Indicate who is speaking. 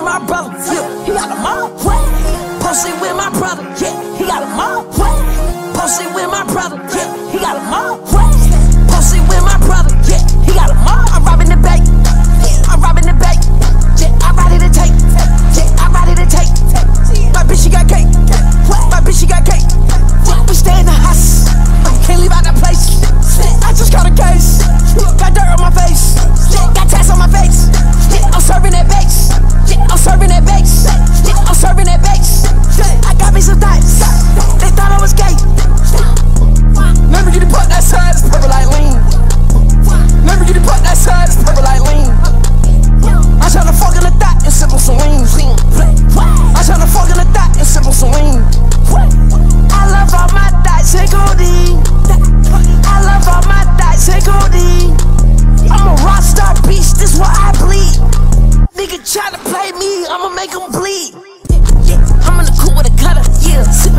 Speaker 1: my brother, yeah, he got a mob. Posted with my brother, yeah, he got a mob. Posted with my brother, yeah, he got a mob. Posted with my brother, yeah, he got a mob. I'm robbing the bank, I'm robbing the bank, yeah, I'm ready to take, yeah, I'm ready to take. My bitch, she got cake, my bitch, she got cake. We stay in the house, can't leave out that place. I just caught a case, got dirt on my face, got tats on my face. I'm serving that bakes, I'm serving that bakes, I'm serving that bakes. I got me some dice, they thought I was gay. Lamborghini put that side, it's purple like lean. Lamborghini put that side, it's purple like lean. I'm tryna fuck in the thought and sip on some lean. I'm tryna fuck in the thought and sip on some lean. I love all my dice and codeine. I love all my dice and codeine. I'm a rock star beast, this what I bleed. Nigga try to play me, I'ma make him bleed. I'm in the coupe with a cutter, yeah.